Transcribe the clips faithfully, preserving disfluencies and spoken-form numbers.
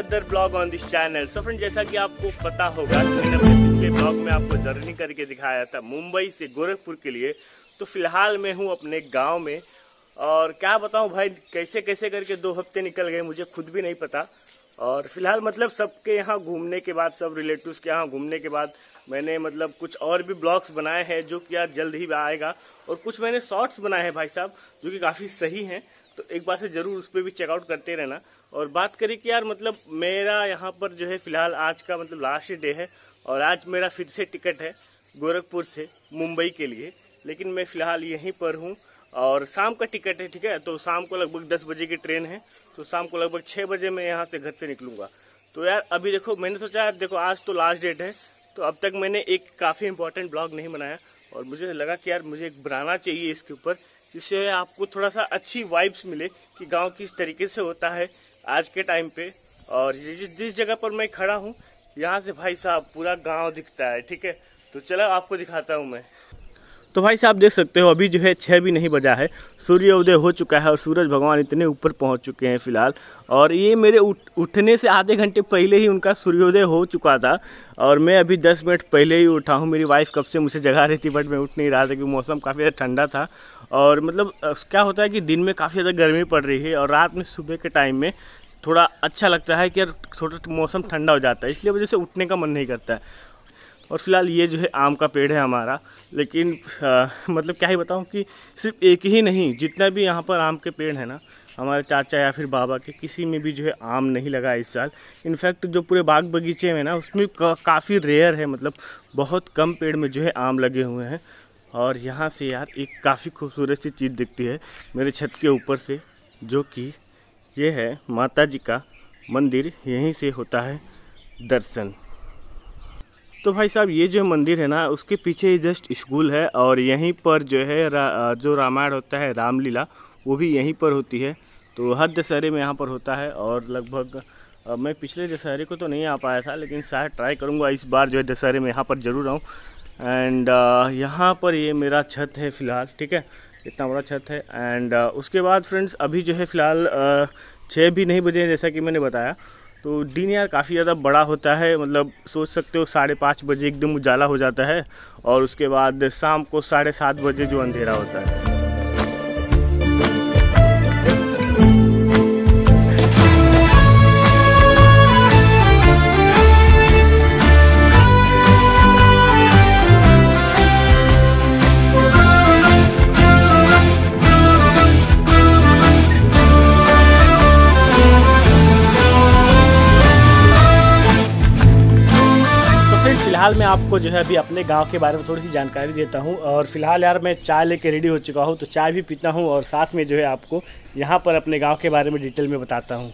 Another blog on this channel. So friend, जैसा कि आपको पता होगा मैंने अपने पिछले ब्लॉग में आपको जर्नी करके दिखाया था मुंबई से गोरखपुर के लिए। तो फिलहाल मैं हूँ अपने गांव में और क्या बताऊं भाई, कैसे कैसे करके दो हफ्ते निकल गए, मुझे खुद भी नहीं पता। और फिलहाल मतलब सबके यहाँ घूमने के बाद, सब रिलेटिव्स के यहाँ घूमने के बाद मैंने मतलब कुछ और भी ब्लॉग्स बनाए हैं जो कि यार जल्द ही आएगा, और कुछ मैंने शॉर्ट्स बनाए हैं भाई साहब जो कि काफ़ी सही हैं। तो एक बार से जरूर उस पर भी चेकआउट करते रहना। और बात करें कि यार मतलब मेरा यहाँ पर जो है फिलहाल आज का मतलब लास्ट डे है और आज मेरा फिर से टिकट है गोरखपुर से मुंबई के लिए, लेकिन मैं फिलहाल यहीं पर हूँ और शाम का टिकट है, ठीक है। तो शाम को लगभग दस बजे की ट्रेन है, तो शाम को लगभग छः बजे मैं यहाँ से घर से निकलूंगा। तो यार अभी देखो, मैंने सोचा यार देखो आज तो लास्ट डेट है, तो अब तक मैंने एक काफ़ी इंपॉर्टेंट ब्लॉग नहीं बनाया और मुझे लगा कि यार मुझे एक बनाना चाहिए इसके ऊपर, जिससे आपको थोड़ा सा अच्छी वाइब्स मिले कि गांव किस तरीके से होता है आज के टाइम पे। और जिस जिस जगह पर मैं खड़ा हूँ यहाँ से भाई साहब पूरा गांव दिखता है, ठीक है। तो चलो आपको दिखाता हूँ मैं। तो भाई साहब देख सकते हो अभी जो है छः भी नहीं बजा है, सूर्योदय हो चुका है और सूरज भगवान इतने ऊपर पहुंच चुके हैं फिलहाल। और ये मेरे उठ, उठने से आधे घंटे पहले ही उनका सूर्योदय हो चुका था और मैं अभी दस मिनट पहले ही उठा हूँ। मेरी वाइफ कब से मुझे जगा रही थी बट मैं उठ नहीं रहा था क्योंकि मौसम काफ़ी ज़्यादा ठंडा था। और मतलब क्या होता है कि दिन में काफ़ी ज़्यादा गर्मी पड़ रही है और रात में सुबह के टाइम में थोड़ा अच्छा लगता है कि यार थोड़ा मौसम ठंडा हो जाता है, इसलिए वजह से उठने का मन नहीं करता है। और फिलहाल ये जो है आम का पेड़ है हमारा, लेकिन आ, मतलब क्या ही बताऊं कि सिर्फ एक ही नहीं, जितना भी यहाँ पर आम के पेड़ है ना, हमारे चाचा या फिर बाबा के किसी में भी जो है आम नहीं लगा इस साल। इनफैक्ट जो पूरे बाग बगीचे में ना उसमें का, काफ़ी रेयर है, मतलब बहुत कम पेड़ में जो है आम लगे हुए हैं। और यहाँ से यार एक काफ़ी खूबसूरत सी चीज़ दिखती है मेरे छत के ऊपर से, जो कि ये है माता जी का मंदिर, यहीं से होता है दर्शन। तो भाई साहब ये जो मंदिर है ना उसके पीछे जस्ट स्कूल है और यहीं पर जो है रा, जो रामायण होता है, रामलीला, वो भी यहीं पर होती है। तो हर दशहरे में यहाँ पर होता है और लगभग मैं पिछले दशहरे को तो नहीं आ पाया था, लेकिन शायद ट्राई करूँगा इस बार जो है दशहरे में यहाँ पर ज़रूर आऊँ। एंड यहाँ पर ये मेरा छत है फ़िलहाल, ठीक है, इतना बड़ा छत है। एंड उसके बाद फ्रेंड्स अभी जो है फ़िलहाल छः भी नहीं बजे जैसा कि मैंने बताया। तो दिन यार काफ़ी ज़्यादा बड़ा होता है, मतलब सोच सकते हो साढ़े पाँच बजे एकदम उजाला हो जाता है और उसके बाद शाम को साढ़े सात बजे जो अंधेरा होता है। फिलहाल मैं आपको जो है अभी अपने गांव के बारे में थोड़ी सी जानकारी देता हूं। और फिलहाल यार मैं चाय लेके रेडी हो चुका हूं, तो चाय भी पीता हूं और साथ में जो है आपको यहां पर अपने गांव के बारे में डिटेल में बताता हूं।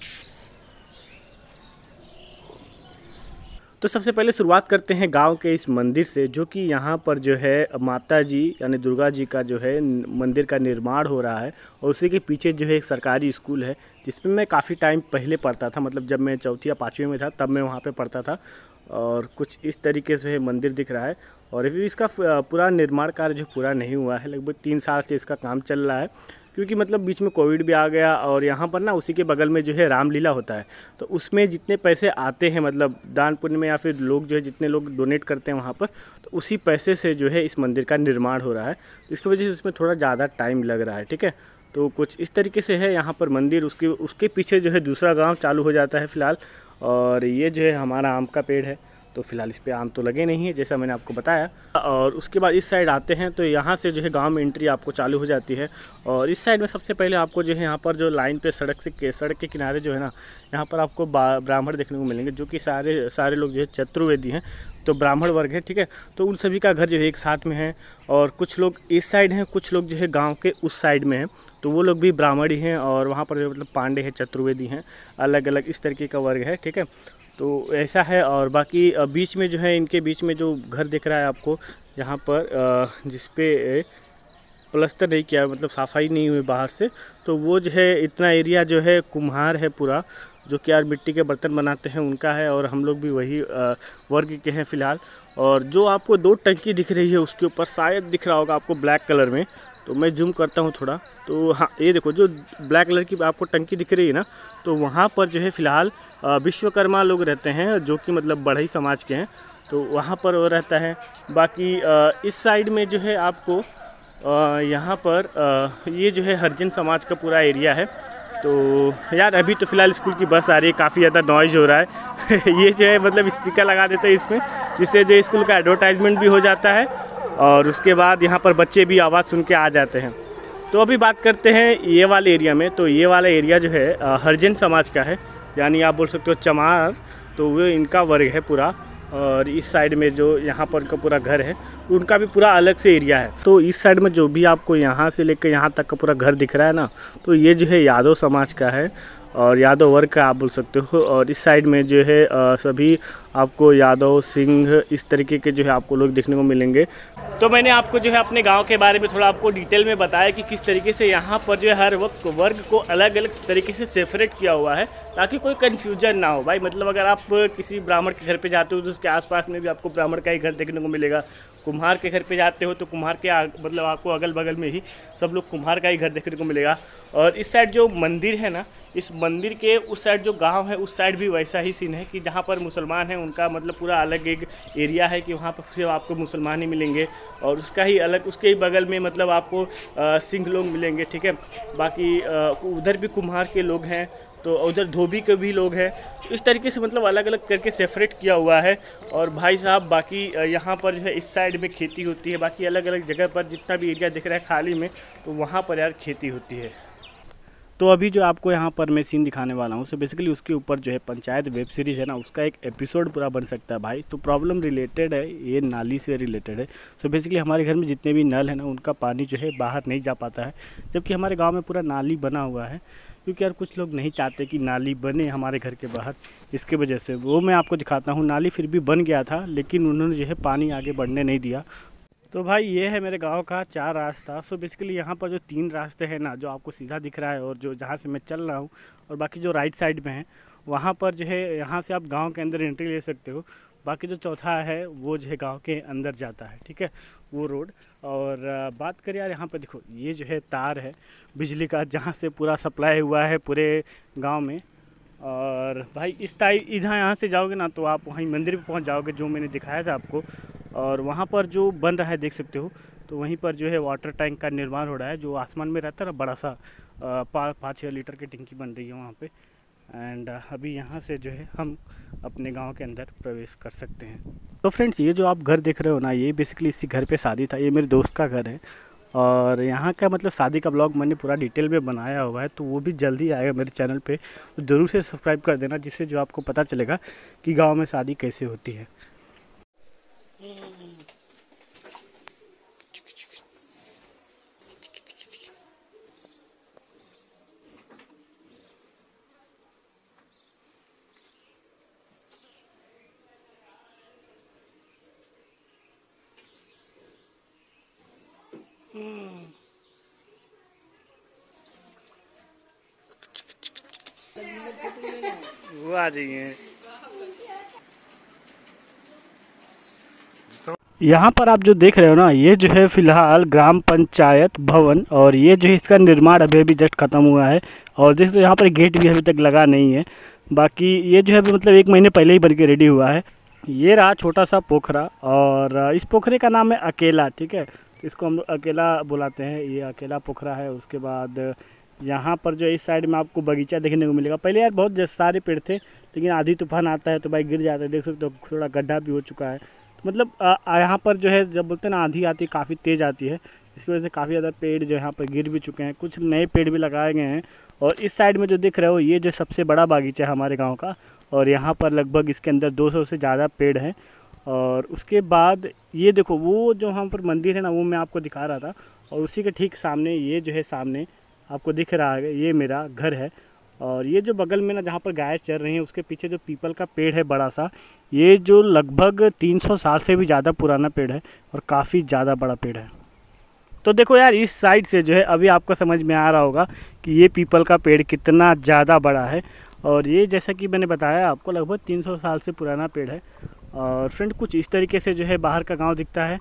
तो सबसे पहले शुरुआत करते हैं गांव के इस मंदिर से, जो कि यहाँ पर जो है माता जी यानी दुर्गा जी का जो है मंदिर का निर्माण हो रहा है। और उसी के पीछे जो है एक सरकारी स्कूल है जिसमें मैं काफ़ी टाइम पहले पढ़ता था, मतलब जब मैं चौथी या पाँचवीं में था तब मैं वहाँ पे पढ़ता था। और कुछ इस तरीके से मंदिर दिख रहा है और अभी इसका पूरा निर्माण कार्य जो पूरा नहीं हुआ है, लगभग तीन साल से इसका काम चल रहा है, क्योंकि मतलब बीच में कोविड भी आ गया। और यहाँ पर ना उसी के बगल में जो है रामलीला होता है, तो उसमें जितने पैसे आते हैं, मतलब दान पुण्य में या फिर लोग जो है जितने लोग डोनेट करते हैं वहाँ पर, तो उसी पैसे से जो है इस मंदिर का निर्माण हो रहा है। इसकी वजह से इसमें थोड़ा ज़्यादा टाइम लग रहा है, ठीक है। तो कुछ इस तरीके से है यहाँ पर मंदिर। उसके उसके पीछे जो है दूसरा गाँव चालू हो जाता है फ़िलहाल। और ये जो है हमारा आम का पेड़ है, तो फिलहाल इस पे आम तो लगे नहीं है जैसा मैंने आपको बताया। और उसके बाद इस साइड आते हैं तो यहाँ से जो है गांव में एंट्री आपको चालू हो जाती है। और इस साइड में सबसे पहले आपको जो है यहाँ पर जो लाइन पे सड़क से सड़क के किनारे जो है ना, यहाँ पर आपको ब्राह्मण देखने को मिलेंगे, जो कि सारे सारे लोग जो है चतुर्वेदी हैं, तो ब्राह्मण वर्ग है, ठीक है। तो उन सभी का घर जो है एक साथ में है और कुछ लोग इस साइड हैं, कुछ लोग जो है गाँव के उस साइड में हैं, तो वो लोग भी ब्राह्मण ही हैं। और वहाँ पर जो मतलब पांडे हैं, चतुर्वेदी हैं, अलग अलग इस तरीके का वर्ग है, ठीक है। तो ऐसा है। और बाकी बीच में जो है इनके बीच में जो घर दिख रहा है आपको यहाँ पर, जिस पे प्लस्तर नहीं किया, मतलब सफाई नहीं हुई बाहर से, तो वो जो है इतना एरिया जो है कुम्हार है पूरा, जो कि यार मिट्टी के बर्तन बनाते हैं उनका है। और हम लोग भी वही वर्ग के हैं फ़िलहाल। और जो आपको दो टंकी दिख रही है उसके ऊपर शायद दिख रहा होगा आपको ब्लैक कलर में, तो मैं जूम करता हूँ थोड़ा। तो हाँ, ये देखो जो ब्लैक कलर की आपको टंकी दिख रही है ना, तो वहाँ पर जो है फ़िलहाल विश्वकर्मा लोग रहते हैं, जो कि मतलब बढ़ई समाज के हैं, तो वहाँ पर वो रहता है। बाकी इस साइड में जो है आपको यहाँ पर ये जो है हरिजन समाज का पूरा एरिया है। तो यार अभी तो फ़िलहाल स्कूल की बस आ रही है, काफ़ी ज़्यादा नॉइज़ हो रहा है ये जो है मतलब स्पीकर लगा देते हैं इसमें, जिससे जो स्कूल का एडवर्टाइजमेंट भी हो जाता है और उसके बाद यहाँ पर बच्चे भी आवाज़ सुन के आ जाते हैं। तो अभी बात करते हैं ये वाले एरिया में। तो ये वाला एरिया जो है हरिजन समाज का है, यानी आप बोल सकते हो चमार, तो वो इनका वर्ग है पूरा। और इस साइड में जो यहाँ पर का पूरा घर है उनका भी पूरा अलग से एरिया है। तो इस साइड में जो भी आपको यहाँ से लेकर यहाँ तक का पूरा घर दिख रहा है ना, तो ये जो है यादव समाज का है और यादव वर्ग का आप बोल सकते हो। और इस साइड में जो है आ, सभी आपको यादव सिंह इस तरीके के जो है आपको लोग देखने को मिलेंगे। तो मैंने आपको जो है अपने गांव के बारे में थोड़ा आपको डिटेल में बताया कि किस तरीके से यहाँ पर जो है हर वक्त वर्ग को अलग अलग तरीके से सेपरेट किया हुआ है, ताकि कोई कन्फ्यूजन ना हो भाई। मतलब अगर आप किसी ब्राह्मण के घर पे जाते हो तो उसके आसपास में भी आपको ब्राह्मण का ही घर देखने को मिलेगा, कुम्हार के घर पे जाते हो तो कुम्हार के आ, मतलब आपको अगल बगल में ही सब लोग कुम्हार का ही घर देखने को मिलेगा। और इस साइड जो मंदिर है ना, इस मंदिर के उस साइड जो गांव है उस साइड भी वैसा ही सीन है कि जहां पर मुसलमान हैं उनका मतलब पूरा अलग एक एरिया है कि वहां पर सिर्फ आपको मुसलमान ही मिलेंगे, और उसका ही अलग उसके ही बगल में मतलब आपको सिंह लोग मिलेंगे, ठीक है। बाकी आ, उधर भी कुम्हार के लोग हैं, तो उधर धोबी के भी लोग हैं। इस तरीके से मतलब अलग अलग करके सेपरेट किया हुआ है। और भाई साहब बाकी यहाँ पर जो है इस साइड में खेती होती है, बाकी अलग अलग जगह पर जितना भी एरिया दिख रहा है खाली में, तो वहाँ पर यार खेती होती है। तो अभी जो आपको यहाँ पर मैं सीन दिखाने वाला हूँ, सो बेसिकली उसके ऊपर जो है पंचायत वेब सीरीज़ है ना, उसका एक एपिसोड पूरा बन सकता है भाई। तो प्रॉब्लम रिलेटेड है, ये नाली से रिलेटेड है। सो बेसिकली हमारे घर में जितने भी नल है ना, उनका पानी जो है बाहर नहीं जा पाता है, जबकि हमारे गाँव में पूरा नाली बना हुआ है। क्योंकि यार कुछ लोग नहीं चाहते कि नाली बने हमारे घर के बाहर, इसके वजह से वो मैं आपको दिखाता हूँ। नाली फिर भी बन गया था, लेकिन उन्होंने जो है पानी आगे बढ़ने नहीं दिया। तो भाई ये है मेरे गांव का चार रास्ता। सो बेसिकली यहाँ पर जो तीन रास्ते हैं ना, जो आपको सीधा दिख रहा है और जो जहाँ से मैं चल रहा हूँ, और बाकी जो राइट साइड में है वहाँ पर जो है यहाँ से आप गांव के अंदर एंट्री ले सकते हो। बाकी जो चौथा है वो जो है गांव के अंदर जाता है, ठीक है, वो रोड। और बात करें यार यहाँ पर देखो, ये जो है तार है बिजली का, जहाँ से पूरा सप्लाई हुआ है पूरे गांव में। और भाई इस टाइप इधर यहाँ से जाओगे ना तो आप वहीं मंदिर पे पहुँच जाओगे, जो मैंने दिखाया था आपको। और वहाँ पर जो बन रहा है देख सकते हो, तो वहीं पर जो है वाटर टैंक का निर्माण हो रहा है, जो आसमान में रहता है ना, बड़ा सा पाँच छः लीटर की टंकी बन रही है वहाँ पे। एंड अभी यहाँ से जो है हम अपने गांव के अंदर प्रवेश कर सकते हैं। तो फ्रेंड्स ये जो आप घर देख रहे हो ना, ये बेसिकली इसी घर पे शादी था। ये मेरे दोस्त का घर है और यहाँ का मतलब शादी का ब्लॉग मैंने पूरा डिटेल में बनाया हुआ है, तो वो भी जल्दी आएगा मेरे चैनल पे। तो ज़रूर से सब्सक्राइब कर देना, जिससे जो आपको पता चलेगा कि गाँव में शादी कैसे होती है। वो आ जाइए। यहाँ पर आप जो देख रहे हो ना, ये जो है फिलहाल ग्राम पंचायत भवन, और ये जो है इसका निर्माण अभी अभी जस्ट खत्म हुआ है। और देखो यहाँ पर गेट भी अभी तक लगा नहीं है। बाकी ये जो है मतलब एक महीने पहले ही बन के रेडी हुआ है। ये रहा छोटा सा पोखरा, और इस पोखरे का नाम है अकेला, ठीक है, इसको हम अकेला बुलाते हैं। ये अकेला पोखरा है। उसके बाद यहाँ पर जो इस साइड में आपको बगीचा देखने को मिलेगा। पहले यार बहुत सारे पेड़ थे, लेकिन आधी तूफान आता है तो भाई गिर जाता है, देख सकते हो थोड़ा गड्ढा भी हो चुका है। तो मतलब यहाँ पर जो है जब बोलते हैं ना आंधी आती है, काफ़ी तेज़ आती है, इसकी वजह से काफ़ी ज़्यादा पेड़ जो यहाँ पर गिर भी चुके हैं। कुछ नए पेड़ भी लगाए गए हैं। और इस साइड में जो दिख रहे हो, ये जो सबसे बड़ा बागीचा है हमारे गाँव का, और यहाँ पर लगभग इसके अंदर दो सौ से ज़्यादा पेड़ हैं। और उसके बाद ये देखो वो जो यहाँ पर मंदिर है ना, वो मैं आपको दिखा रहा था, और उसी के ठीक सामने ये जो है सामने आपको दिख रहा है, ये मेरा घर है। और ये जो बगल में ना जहाँ पर गाय चल रही हैं, उसके पीछे जो पीपल का पेड़ है बड़ा सा, ये जो लगभग तीन सौ साल से भी ज़्यादा पुराना पेड़ है और काफ़ी ज़्यादा बड़ा पेड़ है। तो देखो यार इस साइड से जो है अभी आपको समझ में आ रहा होगा कि ये पीपल का पेड़ कितना ज़्यादा बड़ा है। और ये जैसा कि मैंने बताया आपको लगभग तीन सौ साल से पुराना पेड़ है। और फ्रेंड कुछ इस तरीके से जो है बाहर का गाँव दिखता है।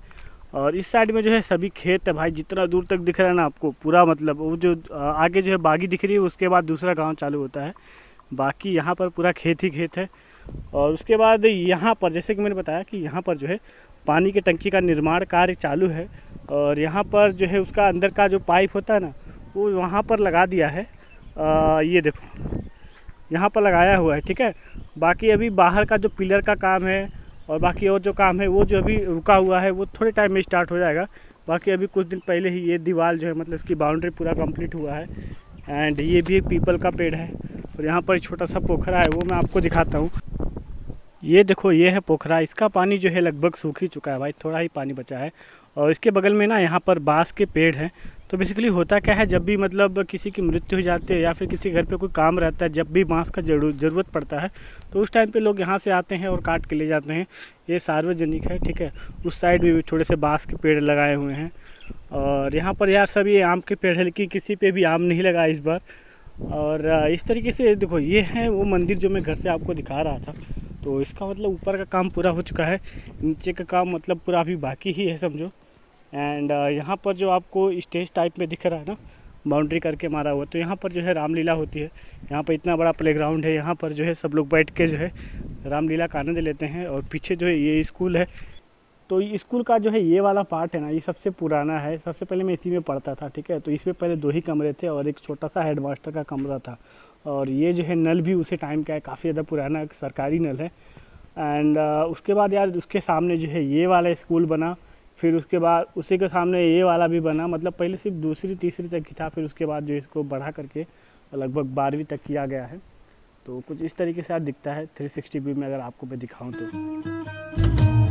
और इस साइड में जो है सभी खेत है भाई, जितना दूर तक दिख रहा है ना आपको पूरा, मतलब वो जो आगे जो है बागी दिख रही है उसके बाद दूसरा गांव चालू होता है, बाकी यहाँ पर पूरा खेत ही खेत है। और उसके बाद यहाँ पर जैसे कि मैंने बताया कि यहाँ पर जो है पानी की टंकी का निर्माण कार्य चालू है, और यहाँ पर जो है उसका अंदर का जो पाइप होता है ना वो वहाँ पर लगा दिया है। आ, ये देखो यहाँ पर लगाया हुआ है, ठीक है। बाकी अभी बाहर का जो पिलर का काम है और बाकी और जो काम है वो जो अभी रुका हुआ है वो थोड़े टाइम में स्टार्ट हो जाएगा। बाकी अभी कुछ दिन पहले ही ये दीवार जो है मतलब इसकी बाउंड्री पूरा कंप्लीट हुआ है। एंड ये भी एक पीपल का पेड़ है, और यहाँ पर छोटा सा पोखरा है वो मैं आपको दिखाता हूँ। ये देखो ये है पोखरा, इसका पानी जो है लगभग सूख ही चुका है भाई, थोड़ा ही पानी बचा है। और इसके बगल में ना यहाँ पर बांस के पेड़ हैं। तो बेसिकली होता क्या है, जब भी मतलब किसी की मृत्यु हो जाती है या फिर किसी घर पे कोई काम रहता है, जब भी बांस का ज़रूरत पड़ता है तो उस टाइम पे लोग यहाँ से आते हैं और काट के ले जाते हैं। ये सार्वजनिक है, ठीक है। उस साइड में भी थोड़े से बांस के पेड़ लगाए हुए हैं। और यहाँ पर यार सब ये आम के पेड़ है, लेकिन किसी पे भी आम नहीं लगा इस बार। और इस तरीके से देखो ये है वो मंदिर जो मैं घर से आपको दिखा रहा था। तो इसका मतलब ऊपर का काम पूरा हो चुका है, नीचे का काम मतलब पूरा अभी बाकी ही है समझो। एंड यहाँ पर जो आपको स्टेज टाइप में दिख रहा है ना, बाउंड्री करके मारा हुआ, तो यहाँ पर जो है रामलीला होती है। यहाँ पर इतना बड़ा प्लेग्राउंड है, यहाँ पर जो है सब लोग बैठ के जो है रामलीला का आनंद लेते हैं। और पीछे जो है ये स्कूल है, तो स्कूल का जो है ये वाला पार्ट है ना ये सबसे पुराना है। सबसे पहले मैं इसी में पढ़ता था, ठीक है। तो इसमें पहले दो ही कमरे थे और एक छोटा सा हेडमास्टर का कमरा था। और ये जो है नल भी उसी टाइम का है, काफ़ी ज़्यादा पुराना सरकारी नल है। एंड uh, उसके बाद यार उसके सामने जो है ये वाला स्कूल बना, फिर उसके बाद उसी के सामने ये वाला भी बना। मतलब पहले सिर्फ दूसरी तीसरी तक की था, फिर उसके बाद जो इसको बढ़ा करके लगभग बारहवीं तक किया गया है। तो कुछ इस तरीके से यार दिखता है थ्री सिक्सटी व्यू में अगर आपको मैं दिखाऊँ तो।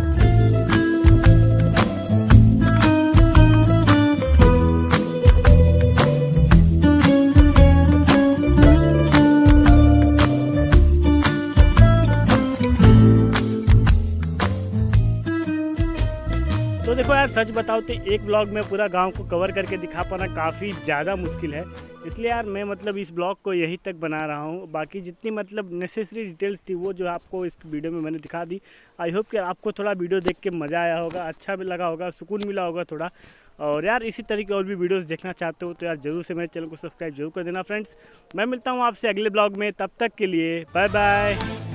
तो देखो यार सच बताओ तो एक ब्लॉग में पूरा गांव को कवर करके दिखा पाना काफ़ी ज़्यादा मुश्किल है, इसलिए यार मैं मतलब इस ब्लॉग को यहीं तक बना रहा हूँ। बाकी जितनी मतलब नेसेसरी डिटेल्स थी वो जो आपको इस वीडियो में मैंने दिखा दी। आई होप कि आपको थोड़ा वीडियो देख के मज़ा आया होगा, अच्छा भी लगा होगा, सुकून मिला होगा थोड़ा। और यार इसी तरीके और भी वीडियोज़ देखना चाहते हो तो यार ज़रूर से मेरे चैनल को सब्सक्राइब जरूर कर देना फ्रेंड्स। मैं मिलता हूँ आपसे अगले ब्लॉग में, तब तक के लिए बाय बाय।